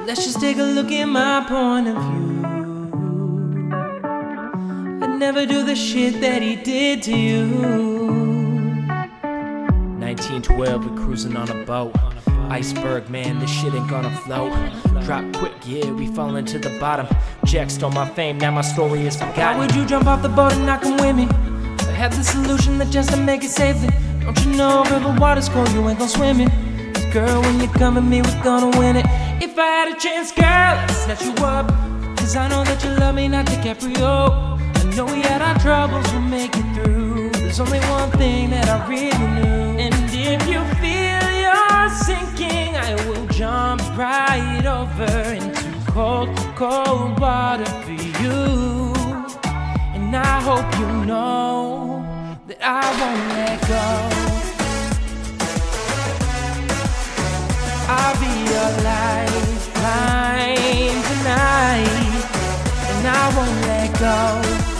Let's just take a look at my point of view. I'd never do the shit that he did to you. 1912, we cruising on a boat. Iceberg, man, this shit ain't gonna float. Drop quick, yeah, we fall into the bottom. Jack stole my fame, now my story is forgotten. Why would you jump off the boat and not come with me? I have the solution that just to make it safely. Don't you know if the water's cold, you ain't gon' swim in. 'Cause girl, when you come at me, we're gonna win it. If I had a chance, girl, I'd snatch you up. 'Cause I know that you love me, not DiCaprio. I know we had our troubles, we'll make it through. There's only one thing that I really knew. And if you feel you're sinking, I will jump right over into cold, cold water for you. And I hope you know that I won't let go. I'll be your lifeline tonight, and I won't let go.